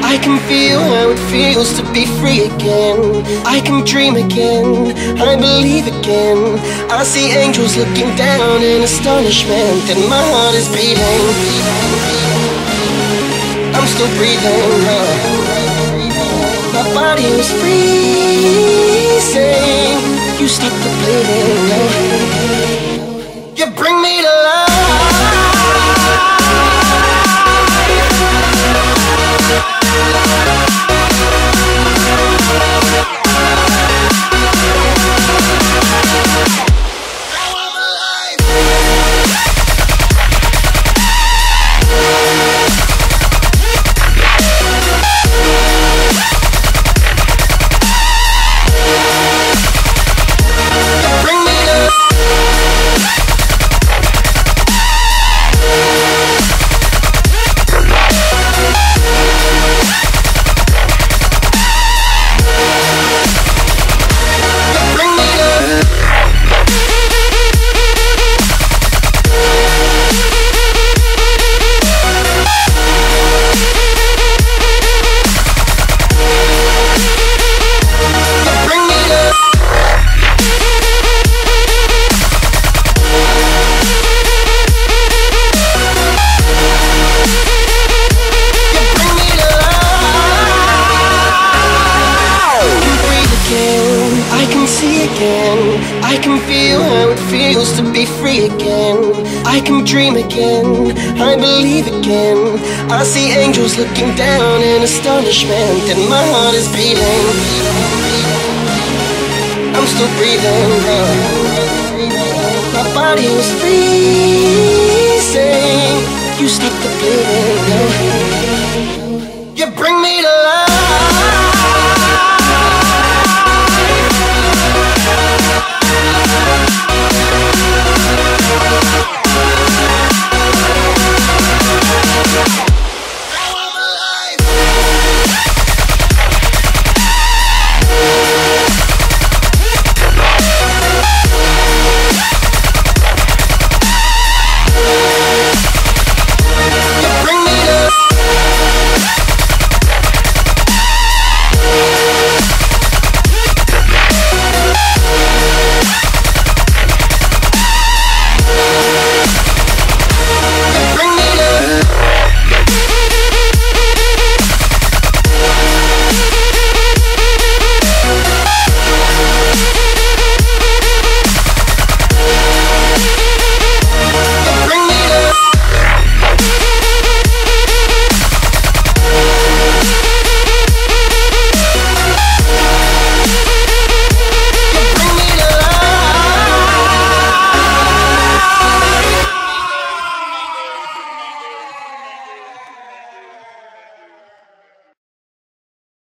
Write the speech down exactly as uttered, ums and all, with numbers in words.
I can feel how it feels to be free again. I can dream again, I believe again. I see angels looking down in astonishment, and my heart is beating. I'm still breathing, uh. My body is freezing. You stop the bleeding, uh. You bring me to life. I can feel how it feels to be free again. I can dream again, I believe again. I see angels looking down in astonishment, and my heart is beating. I'm still breathing, uh. My body is freezing. You stop the bleeding, uh. You bring me to life.